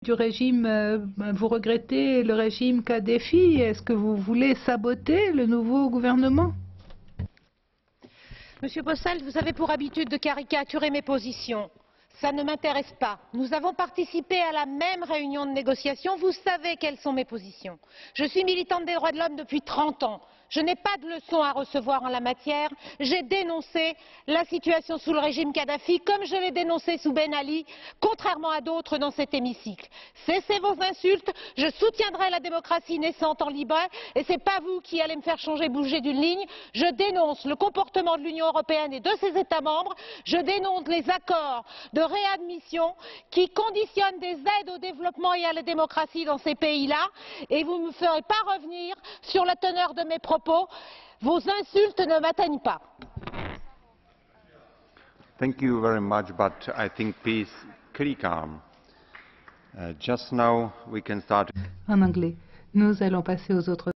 du régime, vous regrettez le régime Kadhafi? Est-ce que vous voulez saboter le nouveau gouvernement? Monsieur Posselt, vous avez pour habitude de caricaturer mes positions. Ça ne m'intéresse pas. Nous avons participé à la même réunion de négociation. Vous savez quelles sont mes positions. Je suis militante des droits de l'homme depuis 30 ans. Je n'ai pas de leçons à recevoir en la matière. J'ai dénoncé la situation sous le régime Kadhafi, comme je l'ai dénoncé sous Ben Ali, contrairement à d'autres dans cet hémicycle. Cessez vos insultes. Je soutiendrai la démocratie naissante en Libye et ce n'est pas vous qui allez me faire bouger d'une ligne. Je dénonce le comportement de l'Union européenne et de ses États membres. Je dénonce les accords de réadmission qui conditionnent des aides au développement et à la démocratie dans ces pays-là. Et vous ne me ferez pas revenir sur la teneur de mes propos. Vos insultes ne m'atteignent pas. Thank you very much, but I think please keep calm. Just now we can start. En anglais, nous allons passer aux autres